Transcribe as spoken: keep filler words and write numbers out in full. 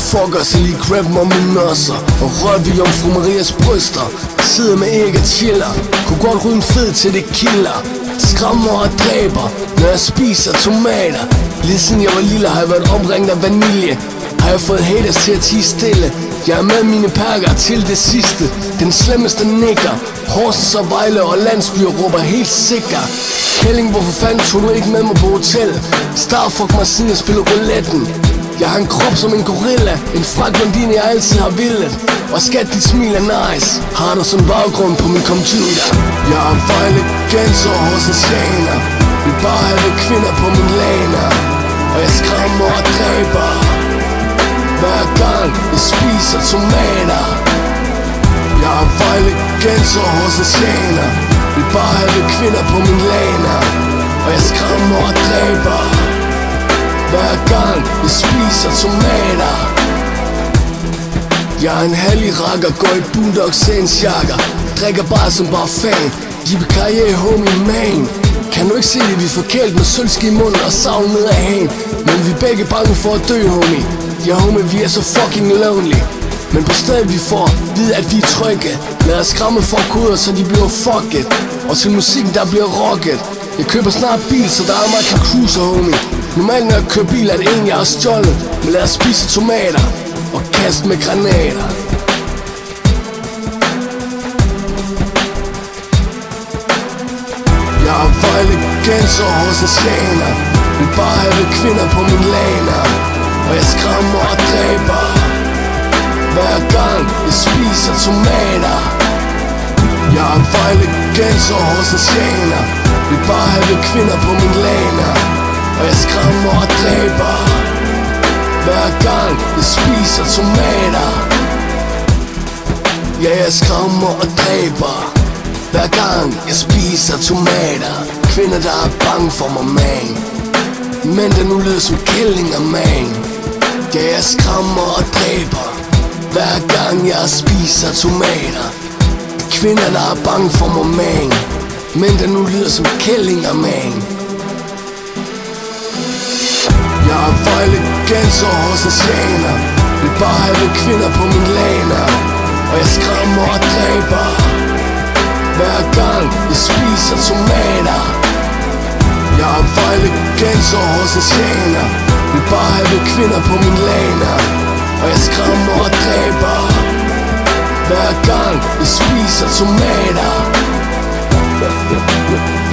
fucker, så lige grab mig om mine nosser og rør ved Jomfru Marias bryster. Sidder med æg og chiller, kunne godt ryge en fed til det kilder. Skræmmer og dræber, når jeg spiser tomater. Lige siden jeg var lille har jeg været omringet af vanilje. Har jeg fået haters til at tie stille. Jeg er med mine perker til det sidste. Den slemmeste nikker. Horsens og Vejle og landsbyer råber helt sikker. Kælling, hvorfor fanden tog du ikke med mig på hotel? Starfuck mig siden jeg spiller rouletten. Jeg har en krop som en gorilla, en fræk blondine jeg altid har villet. Og skat, dit smil er nice. Har du som baggrund på min computer? Jeg har Vejle, Genser og Horsensjaner. Vil bare have kvinder på min laner. Og jeg skræmmer og dræber hver gang jeg spiser tomater. Jeg har Vejle, Genser og Horsensjaner. Vil bare have kvinder på min laner. Og jeg skræmmer og dræber hver gang jeg spiser tomater. Jeg er en hellig rakker, går i Boondocks Saints jakker. Drikker bare som bare fan. Yippee-ki-yay, homie man. Kan du ikke se det, vi er forkælt med sølvske i munden og savn ned af hagen. Men vi er begge bange for at dø, homie. Ja, homie, vi er så fucking lonely. Men på stedet vi får vide, at vi er trygge. Lad os skræmme folk ud, så de bliver fucket. Og til musikken, der bliver rocket. Jeg køber snart bil, så der er meget kan cruise, homie. Normalt når jeg kører bil, er det en, jeg har stjålet. Men lad os spise tomater og kaste med granater. Jeg har Vejle, Genser og Horsensjaner. Vil bare have kvinder på min laner. Og jeg skræmmer og dræber hver gang jeg spiser tomater. Jeg har Vejle, Genser og Horsensjaner. Vil bare have kvinder på min laner. Og jeg skræmmer og dræber hver gang jeg spiser tomater. Ja, jeg skræmmer og dræber hver gang jeg spiser tomater. Kvinder, der er bange for mig, man. Mænd, der nu lyder som kællinger, man. Ja, jeg skræmmer og dræber hver gang jeg spiser tomater. Kvinder, der er bange for mig, man. Mænd, der nu lyder som kællinger, man. Jeg har Vejle, Genser og Horsensjaner. Vil bare have kvinder på min laner. Og jeg skræmmer og dræber hver gang jeg spiser tomater. Jeg har Vejle, Genser og Horsensjaner. Vil bare have kvinder på min laner. Og jeg skræmmer og dræber hver gang jeg spiser tomater.